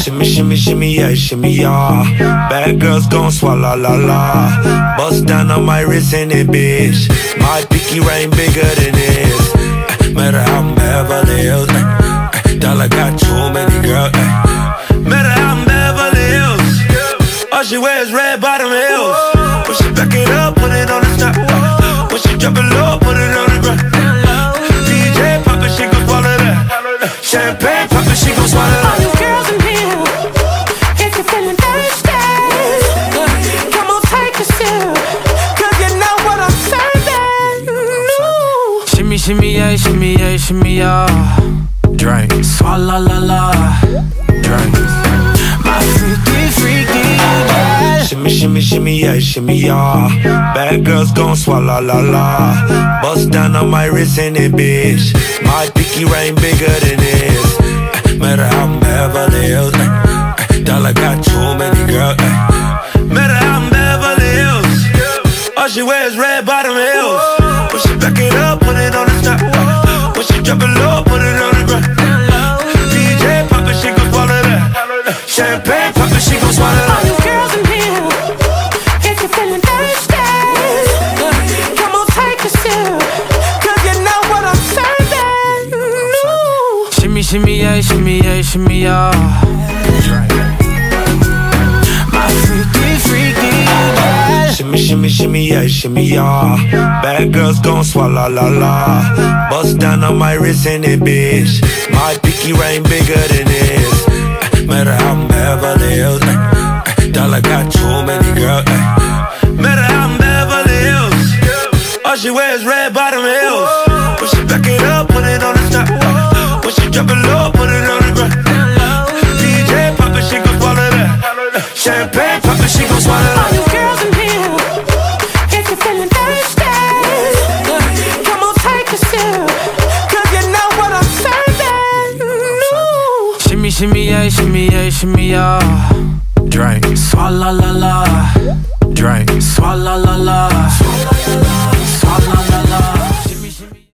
Shimmy, shimmy, shimmy, yeah, shimmy, yeah. Bad girls gon' swallow, la, la. Bust down on my wrist in it, bitch. My pinky ring bigger than this. Matter how I'm Beverly Hills. Dollar got too many girls. Matter how I'm Beverly Hills. All she wears red bottom heels. When she back it up, put it on the top. When she drop it low, put it on the ground. DJ pop it, she gon' swallow that. Champagne pop it, she gon' swallow that. All you girls in here, if you're feeling thirsty, come on, take a sip, 'cause you know what I'm serving. Ooh. Shimmy, shimmy, yeah, shimmy, yeah, shimmy, yeah. Drink, swalla la la. Drink, my freaky, freaky girl. Shimmy, shimmy, shimmy, yeah, shimmy, yeah. Bad girls gon' swallow, la, la. Bust down on my wrist in it, bitch. My pinky ring bigger than this. Matter how I'm Beverly Hills. Dollar got too many girls. Matter how I'm Beverly Hills. All she wears red bottom heels. When she back it up, put it on the top. When she drop it low, put it on the ground. DJ pop it, she gon' swallow that. Champagne pop it, she gon' swallow that. All you girls in here, if you're feeling thirsty, come on, take a sip, 'cause you know what I'm serving. Ooh. Shimmy, shimmy, yeah, shimmy, yeah, shimmy, yeah. Drink, my freaky, freaky girl. Shimmy, shimmy, shimmy, yeah, shimmy, yeah. Bad girls gon' swallow, la, la. Bust down on my wrist in it, bitch. My pinky ring bigger than this. Matter how I'm Beverly Hills. Dollar got too many girls. Matter how I'm Beverly Hills. All she wears red bottom heels. When she back it up, put it on the top. When she drop it low, put it on the ground. DJ pop it, she gon' swallow that. Champagne pop it, she gon' swallow that. All you girls in here, if you're feeling thirsty, come on, take a sip, 'cause you know what I'm serving. Ooh. Shimmy, shimmy, yeah, shimmy, yeah, shimmy, yeah. Drink, swalla la la. Drink, swalla la la.